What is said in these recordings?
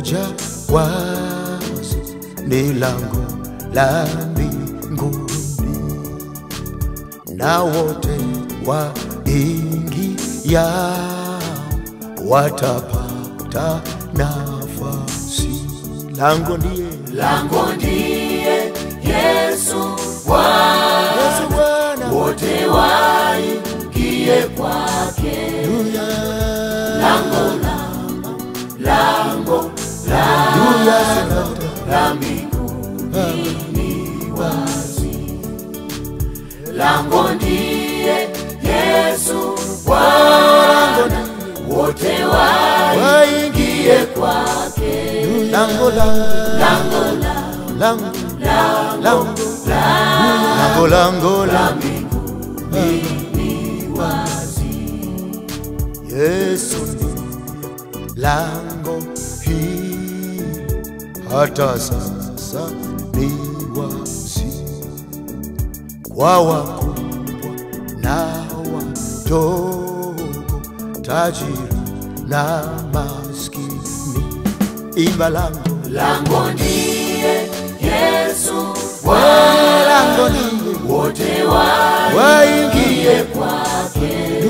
moja wazi ni lango la mbinguni, na wote waingiao watapata nafasi. Lango ndiye Yesu Bwana, wote waingie kwake. Lango la mbinguni ni wazi. Lango ndiye Yesu Bwana, wote waingie kwake. lango la mbinguni ni wazi. Yesu ni lango hili, hata sasa ni wazi kwa wakubwa na wadogo, tajiri na maskini. Imba lango ndiye Yesu Bwana, lango ndiye wote waingie kwake.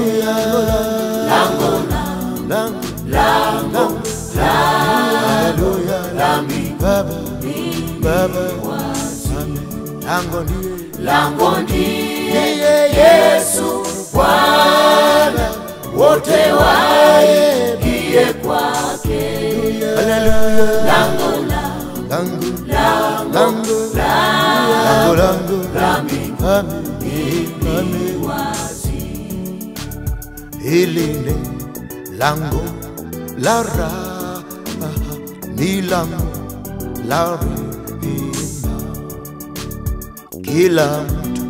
La mbinguni wazi. Lango ndiye Yesu Bwana, wote waingie kwake. La mbinguni wazi. Hili ni lango la raha, ni lango la rehema. Kila mtu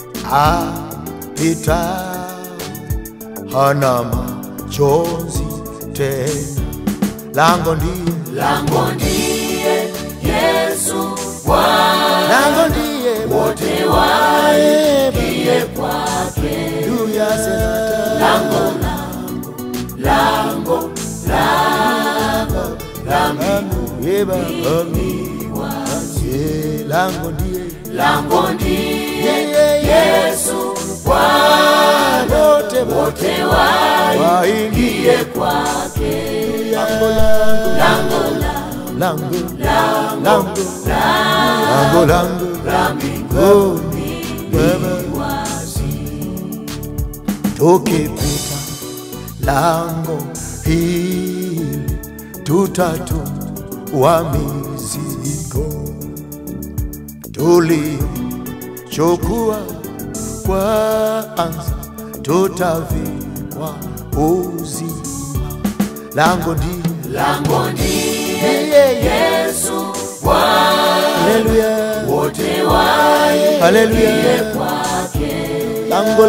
apita hana machozi tena. Lango ndiye Yesu Bwana, lango ndiye wote waingie kwake. La mbinguni wazi. Lango ndiye Yesu Bwana, wote waingie kwake. La mbinguni wazi. Tukipita lango hili tutatua mizigo tuliyochukua kwanza, tutavikwa uzima. Lango ndiye Yesu Bwana, wote waingie kwake. Lango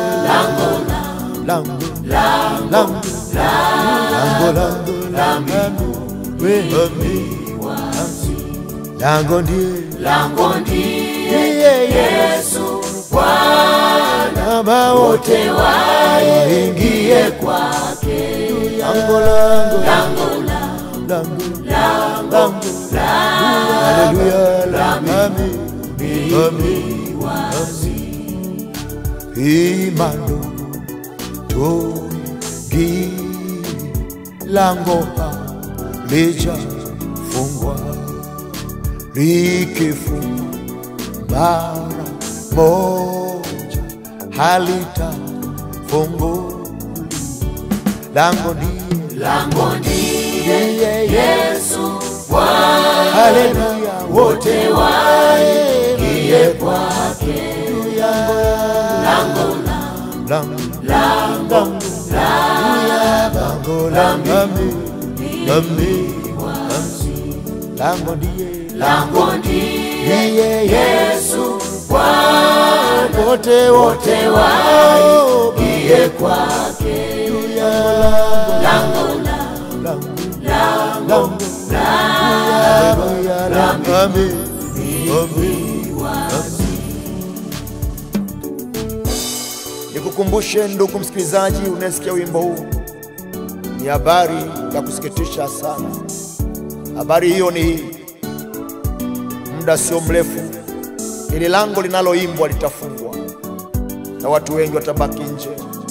la mbinguni wazi. Lango ndiye Yesu Bwana, wote waingie kwake. La mbinguni wazi. Imani tuingie, lango halijafungwa, likifungwa mara moja halitafunguliwa. Lango ndiye Yesu Bwana, wote waingie kwake. La mbinguni wazi. Lango ndiye Yesu Bwana, wote waingie kwake. La mbinguni wazi. Nikukumbushe ndugu msikilizaji, unasikia wimbo huu, ni habari ya kusikitisha sana. Habari hiyo ni hii: muda sio mrefu ili lango linaloimbwa litafungwa, na watu wengi watabaki nje,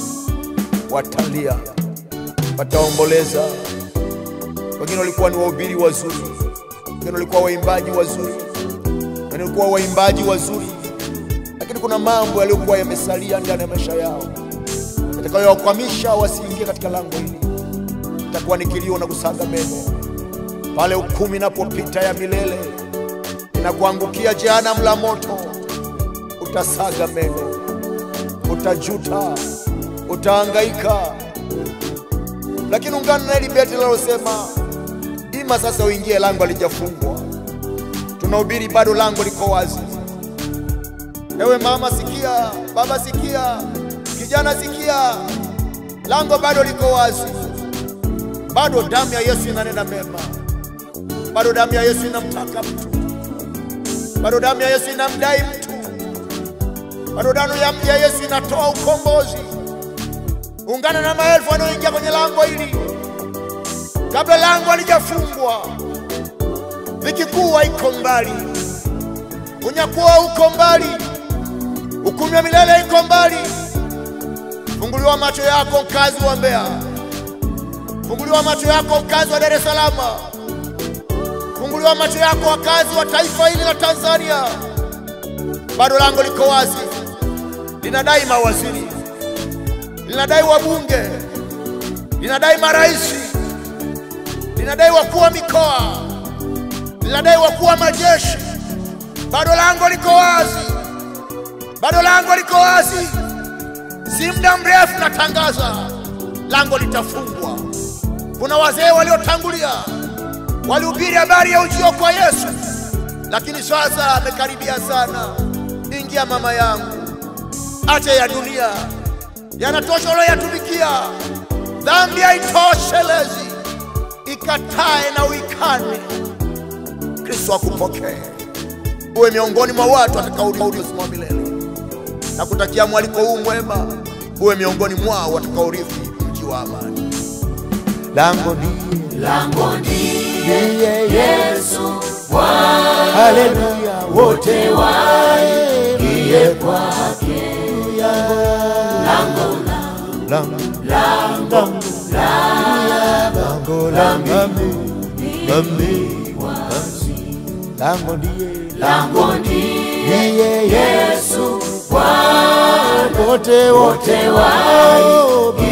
watalia, wataomboleza. Wengine walikuwa ni wahubiri wazuri, wengine walikuwa waimbaji wazuri, wengine walikuwa waimbaji wazuri, lakini kuna mambo yaliyokuwa yamesalia ndani ya maisha yao yatakayowakwamisha wasiingie katika lango hili. Itakuwa ni kilio na kusaga meno pale hukumu inapopita ya milele inakuangukia jehanamu la moto. Utasaga meno, utajuta, utahangaika. Lakini ungana na hili beti linalosema ima sasa uingie, lango halijafungwa. Tunahubiri bado lango liko wazi. Ewe mama sikia, baba sikia, kijana sikia, lango bado liko wazi. Bado damu ya Yesu inanena mema, bado damu ya Yesu inamtaka mtu, bado damu ya Yesu inamdai mtu, bado damu ya Yesu inatoa ukombozi. Ungana na maelfu wanaoingia kwenye lango hili kabla lango halijafungwa. Dhiki kuu iko mbali, unyakuo uko mbali, hukumu ya milele iko mbali. Funguliwa macho yako mkazi wa Mbeya, funguliwa macho yako mkazi wa Dar es Salaam, funguliwa macho yako wakazi wa taifa hili la Tanzania. Bado lango liko wazi, linadai mawaziri, linadai wabunge, linadai maraisi, linadai wakuu wa mikoa, linadai wakuu wa majeshi. Bado lango liko wazi, bado lango liko wazi. Si muda mrefu natangaza lango litafungwa. Kuna wazee waliotangulia walihubiri habari ya ujio kwa Yesu, lakini sasa amekaribia sana. Ingia mama yangu, acha ya dunia, yanatosha uliyoyatumikia. Dhambi haitoshelezi, ikatae na uikane. Kristo akupokee, uwe miongoni mwa watu watakaourithi uzima wa milele. Na kutakia mwaliko huu mwema, uwe miongoni mwao watakaourithi mji wa amani. Lango ndiye Yesu Bwana, haleluya, wote waingie kwake. Lango ndiye Yesu Bwana, wote waingie